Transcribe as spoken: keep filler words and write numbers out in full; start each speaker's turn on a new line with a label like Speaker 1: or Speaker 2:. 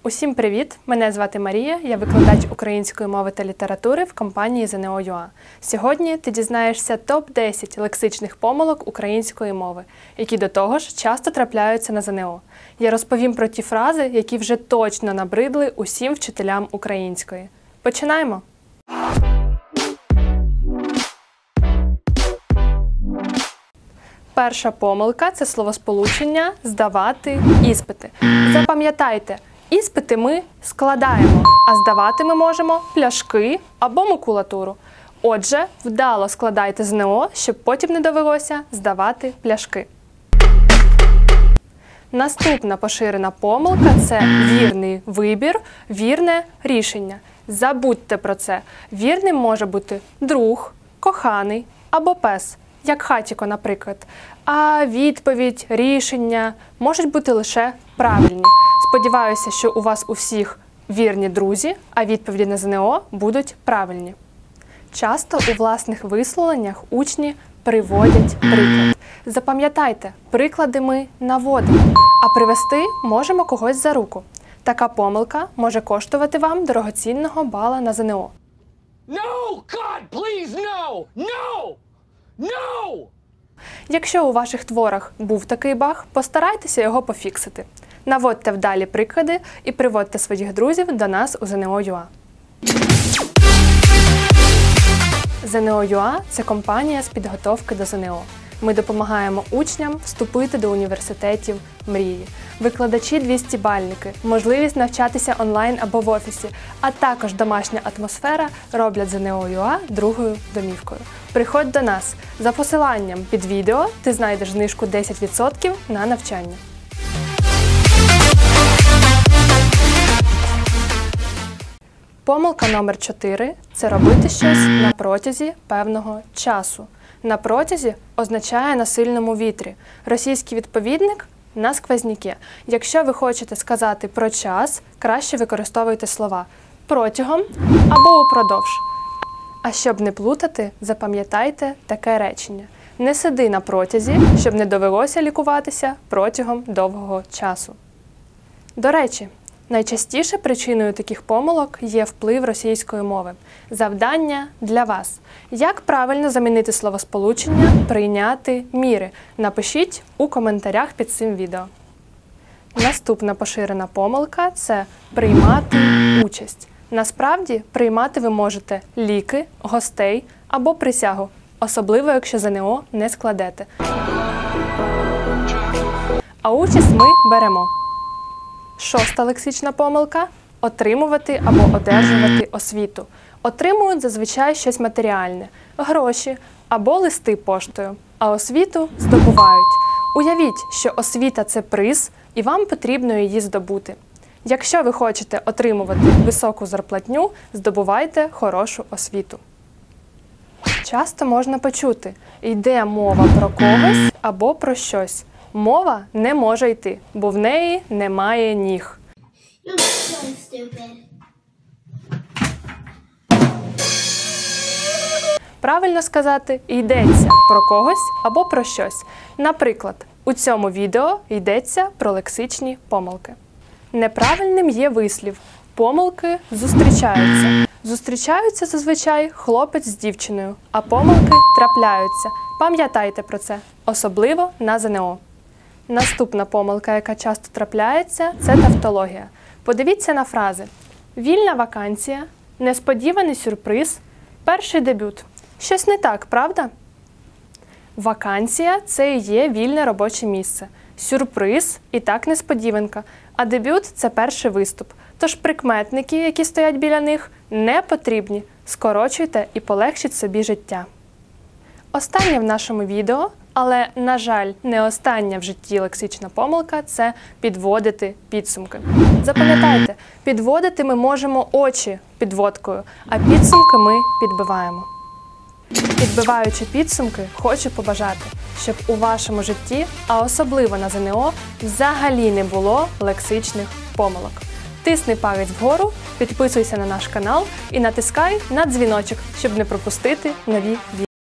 Speaker 1: Усім привіт! Мене звати Марія, я викладач української мови та літератури в компанії ЗНО.ЮА. Сьогодні ти дізнаєшся топ десять лексичних помилок української мови, які до того ж часто трапляються на ЗНО. Я розповім про ті фрази, які вже точно набридли усім вчителям української. Починаємо! Перша помилка – це словосполучення «здавати іспити». Запам'ятайте, іспити ми складаємо, а здавати ми можемо пляшки або макулатуру. Отже, вдало складайте ЗНО, щоб потім не довелося здавати пляшки. Наступна поширена помилка – це вірний вибір, вірне рішення. Забудьте про це. Вірним може бути друг, коханий або пес, як хатіко, наприклад. А відповідь, рішення можуть бути лише правильні. Сподіваюся, що у вас у всіх вірні друзі, а відповіді на ЗНО будуть правильні. Часто у власних висловленнях учні приводять приклад. Запам'ятайте, приклади ми наводимо, а привести можемо когось за руку. Така помилка може коштувати вам дорогоцінного бала на ЗНО.
Speaker 2: No, God, please, no! No! No!
Speaker 1: Якщо у ваших творах був такий баг, постарайтеся його пофіксити. Наводьте вдалі приклади і приводьте своїх друзів до нас у ЗНО.ЮА. ЗНО.ЮА – це компанія з підготовки до ЗНО. Ми допомагаємо учням вступити до університетів мрії. Викладачі двістібальники, можливість навчатися онлайн або в офісі, а також домашня атмосфера роблять ЗНО.ЮА другою домівкою. Приходь до нас. За посиланням під відео ти знайдеш знижку десять відсотків на навчання. Помилка номер чотири – це робити щось на протязі певного часу. На протязі означає на сильному вітрі. Російський відповідник – на сквозняки. Якщо ви хочете сказати про час, краще використовуйте слова «протягом» або «упродовж». А щоб не плутати, запам'ятайте таке речення. Не сиди на протязі, щоб не довелося лікуватися протягом довгого часу. До речі, найчастіше причиною таких помилок є вплив російської мови. Завдання для вас. Як правильно замінити словосполучення «прийняти міри»? Напишіть у коментарях під цим відео. Наступна поширена помилка – це приймати участь. Насправді, приймати ви можете ліки, гостей або присягу, особливо якщо ЗНО не складете. А участь ми беремо. Шоста лексична помилка – отримувати або одержувати освіту. Отримують зазвичай щось матеріальне – гроші або листи поштою, а освіту здобувають. Уявіть, що освіта – це приз, і вам потрібно її здобути. Якщо ви хочете отримувати високу зарплатню, здобувайте хорошу освіту. Часто можна почути – йде мова про когось або про щось. Мова не може йти, бо в неї немає ніг.
Speaker 3: You're so stupid.
Speaker 1: Правильно сказати «йдеться про когось або про щось». Наприклад, у цьому відео йдеться про лексичні помилки. Неправильним є вислів «помилки зустрічаються». Зустрічаються зазвичай хлопець з дівчиною, а помилки трапляються. Пам'ятайте про це, особливо на ЗНО. Наступна помилка, яка часто трапляється, це тавтологія. Подивіться на фрази «вільна вакансія», «несподіваний сюрприз», «перший дебют». Щось не так, правда? Вакансія – це і є вільне робоче місце. Сюрприз – і так несподіванка. А дебют – це перший виступ. Тож прикметники, які стоять біля них, не потрібні. Скорочуйте і полегшіть собі життя. Останнє в нашому відео, але, на жаль, не остання в житті лексична помилка – це підводити підсумки. Запам'ятайте, підводити ми можемо очі підводкою, а підсумки ми підбиваємо. Підбиваючи підсумки, хочу побажати, щоб у вашому житті, а особливо на ЗНО, взагалі не було лексичних помилок. Тисни палець вгору, підписуйся на наш канал і натискай на дзвіночок, щоб не пропустити нові відео.